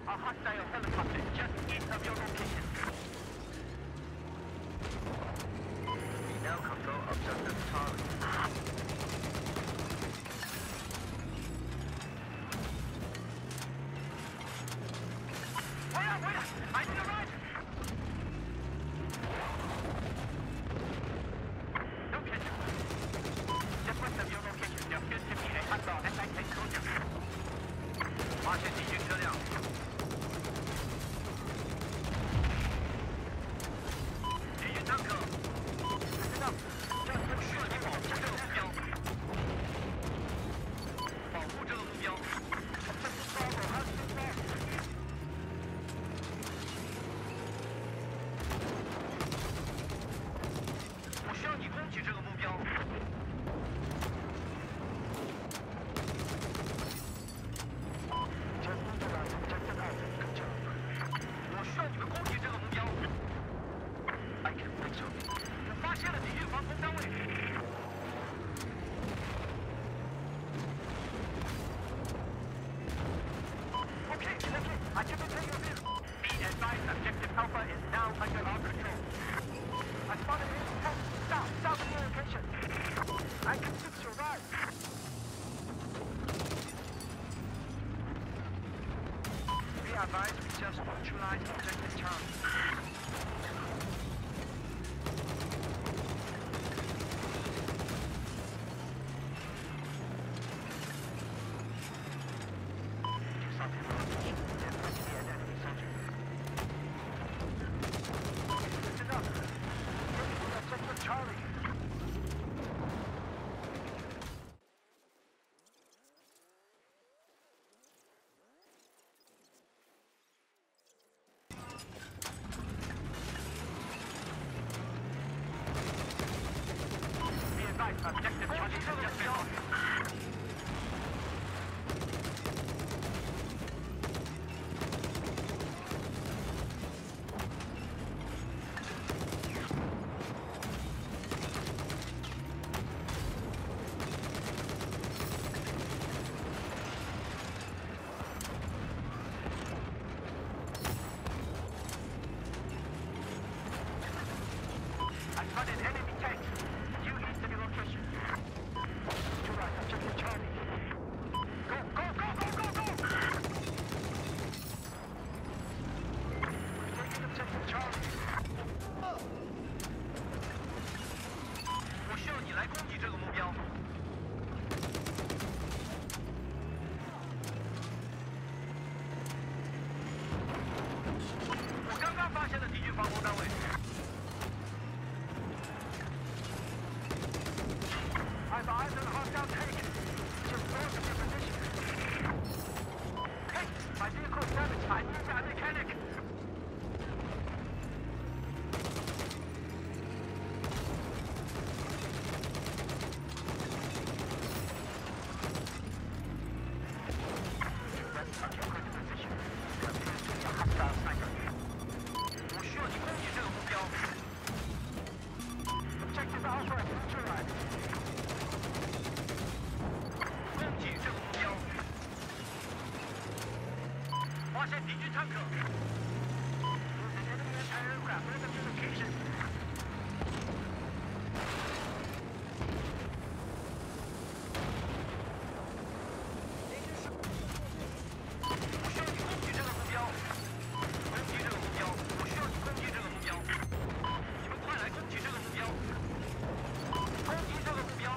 A hostile helicopter just east of your location. We now control objective Charlie. Wait up! I need a ride! Location. Just west of your location, there appears to be a hostile SIK cruiser. 发现敌军车辆。敌军坦克。知道，这是需要你保护这个目标。保护这个目标。这是抓狗还是抓？我需要你攻击这个目标。我需要你们攻击这个目标。I can think so. 我发现了敌军防空单位。Okay, I can maintain your view. Be advised, objective Alpha is now under our control. I spotted enemy tank south of your location. I can fix your ride. Be advised, we just neutralized objective Charlie. Do something wrong. There must be an enemy soldier. Listen up. Objective Charlie. Objective Charlie has just been lost. I spotted enemy tanks. Due east of your location. To right, objective Charlie. Go! We're taking objective Charlie. 我需要你来攻击这个目标。我刚刚发现了敌军防空单位。I've eyes on a hostile tank. Just north of your position. Hey, my vehicle is damaged. I need a Dechanic. Occupied the position. There appears to be a hostile sniper. 我需要你攻击这个目标。Objective Alpha neutralized. 攻击这个目标。发现敌军坦克。There's an enemy anti-aircraft right up your location. 我需要你攻击这个目标。攻击这个目标。我需要你攻击这个目标。你们快来攻击这个目标。攻击这个目标。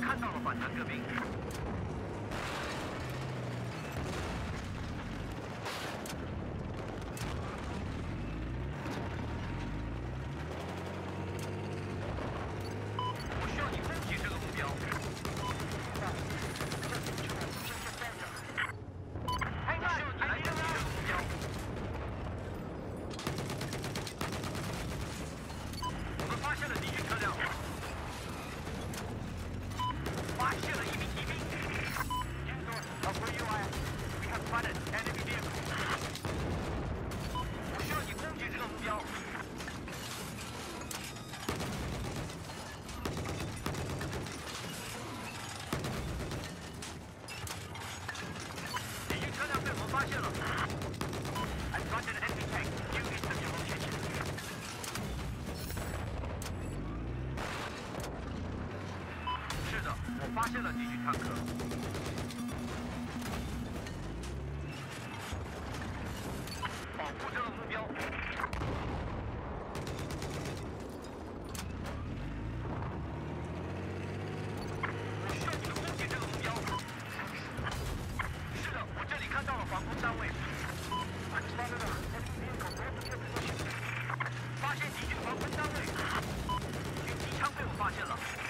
看到了反坦克兵。我需要你攻击这个目标。我需要你来攻击这个目标。我们发现了敌军车辆。 发现了一名敌兵。我需要你攻击这个目标。敌军车辆被我们发现了。I spotted an enemy tank. You insert your location. 是的，我发现了敌军坦克。保护这个目标。我需要你们攻击这个目标。是的，我这里看到了防空单位。发现敌军防空单位。军机枪被我发现了。